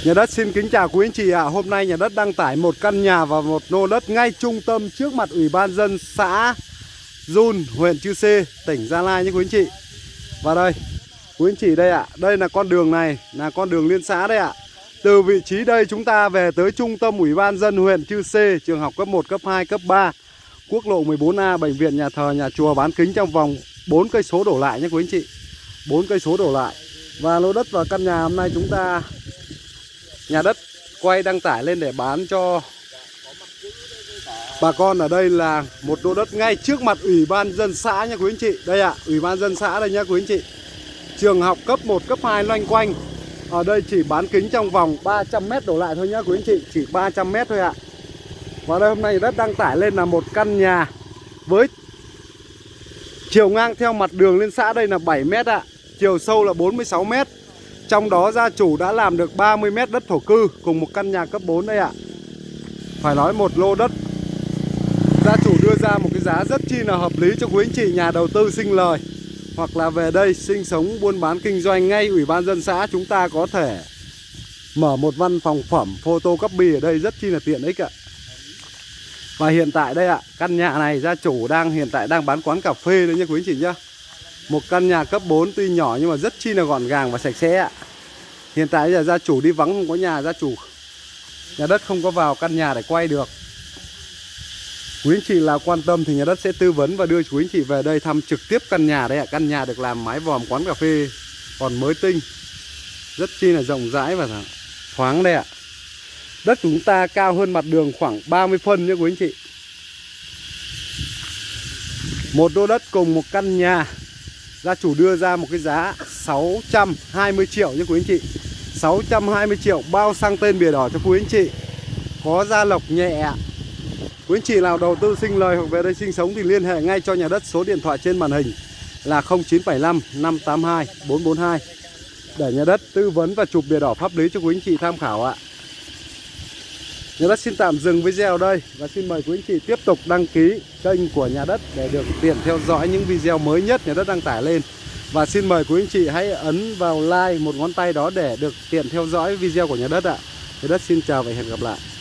Nhà đất xin kính chào quý anh chị ạ. Hôm nay nhà đất đăng tải một căn nhà và một lô đất ngay trung tâm trước mặt Ủy ban dân xã Dun, huyện Chư Sê, tỉnh Gia Lai nhé quý anh chị. Và đây, quý anh chị đây ạ, đây là con đường này, là con đường liên xã đây ạ. Từ vị trí đây chúng ta về tới trung tâm Ủy ban dân huyện Chư Sê, trường học cấp 1, cấp 2, cấp 3, quốc lộ 14A, bệnh viện, nhà thờ, nhà chùa, bán kính trong vòng 4 cây số đổ lại nhé quý anh chị. 4 cây số đổ lại. Và lô đất và căn nhà hôm nay chúng ta nhà đất quay đăng tải lên để bán cho bà con ở đây là một lô đất ngay trước mặt Ủy ban dân xã nha quý anh chị. Đây ạ, Ủy ban dân xã đây nha quý anh chị. Trường học cấp 1, cấp 2 loanh quanh. Ở đây chỉ bán kính trong vòng 300m đổ lại thôi nhá quý anh chị, chỉ 300m thôi ạ. Và đây hôm nay đất đăng tải lên là một căn nhà với chiều ngang theo mặt đường lên xã đây là 7m ạ, chiều sâu là 46m. Trong đó gia chủ đã làm được 30m đất thổ cư cùng một căn nhà cấp 4 đây ạ. Phải nói một lô đất gia chủ đưa ra một cái giá rất chi là hợp lý cho quý anh chị nhà đầu tư sinh lời, hoặc là về đây sinh sống buôn bán kinh doanh ngay Ủy ban dân xã. Chúng ta có thể mở một văn phòng phẩm photocopy ở đây rất chi là tiện ích ạ. Và hiện tại đây ạ, căn nhà này gia chủ hiện tại đang bán quán cà phê đấy nha quý anh chị nhá. Một căn nhà cấp 4 tuy nhỏ nhưng mà rất chi là gọn gàng và sạch sẽ ạ. Hiện tại giờ gia chủ đi vắng không có nhà, gia chủ nhà đất không có vào căn nhà để quay được. Quý anh chị là quan tâm thì nhà đất sẽ tư vấn và đưa quý anh chị về đây thăm trực tiếp căn nhà đấy ạ. Căn nhà được làm mái vòm quán cà phê còn mới tinh, rất chi là rộng rãi và thoáng đây ạ. Đất của chúng ta cao hơn mặt đường khoảng 30 phân nhé quý anh chị. Một lô đất cùng một căn nhà, gia chủ đưa ra một cái giá 620 triệu nhé quý anh chị. 620 triệu bao sang tên bìa đỏ cho quý anh chị. Có gia lộc nhẹ. Quý anh chị nào đầu tư sinh lời hoặc về đây sinh sống thì liên hệ ngay cho nhà đất số điện thoại trên màn hình là 0975 582 442 để nhà đất tư vấn và chụp bìa đỏ pháp lý cho quý anh chị tham khảo ạ. Nhà đất xin tạm dừng video đây và xin mời quý anh chị tiếp tục đăng ký kênh của nhà đất để được tiện theo dõi những video mới nhất nhà đất đăng tải lên. Và xin mời quý anh chị hãy ấn vào like một ngón tay đó để được tiện theo dõi video của nhà đất ạ. Nhà đất xin chào và hẹn gặp lại.